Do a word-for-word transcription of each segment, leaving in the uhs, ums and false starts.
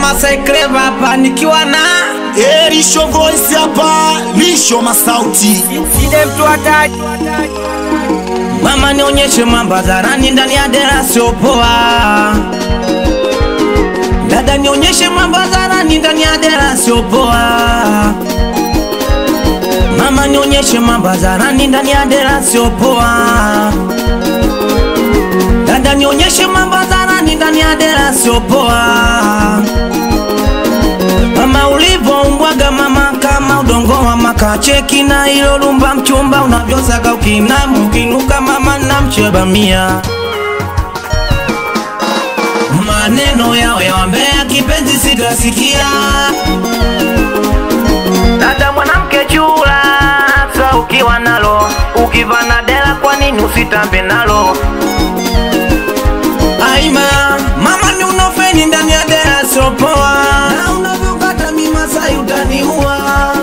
Masai Clever hapa nikiwa na Eh, rishoboy hapa, risho masauti. Side mtu ataji. Mama nionyeshe mambo hadharani ndani ya dera sio poa. Dada nionyeshe mambo hadharani ndani ya dera sio poa. Mama nionyeshe mambo hadharani ndani ya dera sio poa. Dada nionyeshe mambo hadharani ndani ya dera sio poa. Mama ulivyoumbwaga mama kama udongo wa maka, cheki na hilo lumba mchumba unavyosaga ukinamu ukinuka mama na mcheba mia. Maneno yao ya wambea kipenzi sitasikia. Dada mwanamke chula hata ukiwa nalo, ukivana dela kwa nini usitambe nalo? Aima mama ni unofeni ndani ya dela sio poa. Na unavyokata mi Masai utaniua.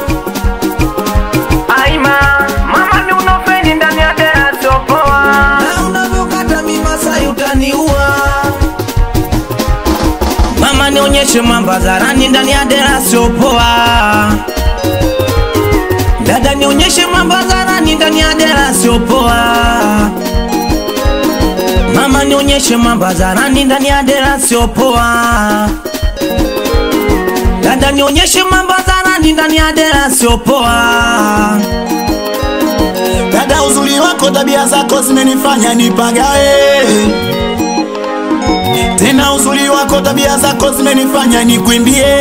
Aima mama ni unofeni ndani ya dela sio poa. Na unavyokata mi Masai utaniua. Mama nionyeshe mambo hadharani ndani ya dera sio poa. Dada nionyeshe mambo hadharani ndani ya dera sio poa. Mama nionyeshe mambo hadharani ndani ya dera sio poa. Dada nionyeshe mambo hadharani ndani ya dera sio poa. Dada uzuri wako tabia zako zimenifanya nipagae. Tena uzuri wako tabia zako zimenifanya nikwimbie.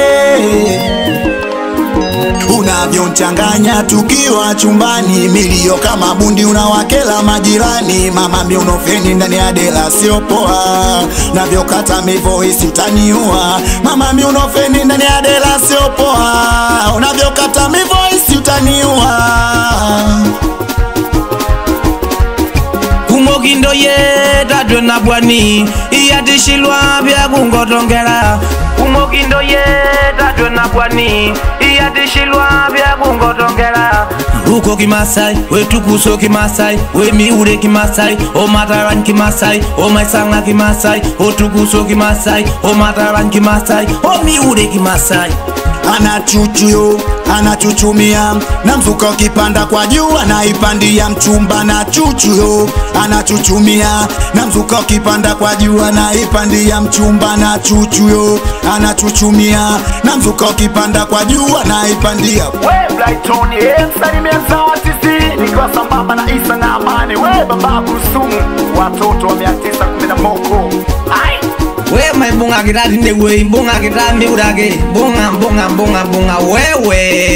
Unavyonchanganya tukiwa chumbani, milio kama bundi unawakela majirani. Mama mi unofeni ndani ya dela sio poa. Unavyokata mi voice utaniua. Mama mi unofeni ndani ya dela sio poa. Unavyokata mi voice utaniua. Kumogindo ye dadwe na bwani iyatishilwa bya kungotongera. Kumogindo ye dadwe na bwani iyatishilwa bya kungotongera. Uko kimasai wetu kuso kimasai we miure kimasai o mataran kimasai o maisanga kimasai o tukuso kimasai o mataran kimasai o miure kimasai. Anachuchuyo, anachuchumia na mzuka ukipanda kwa juu anaipandia mchumba. Na chuchuyo, anachuchumia na mzuka ukipanda kwa juu anaipandia mchumba. Na chuchuyo, anachuchumia na mzuka ukipanda kwa juu anaipandia. We Brighton ye msalimia sawa tisi nikiwa sambamba na Isa na Amani. We baba Kusumu watoto wa mia tisa kumi na moko. Ai We mai bunga kita dine we bunga kita mi urage bunga bunga bunga bunga wewe.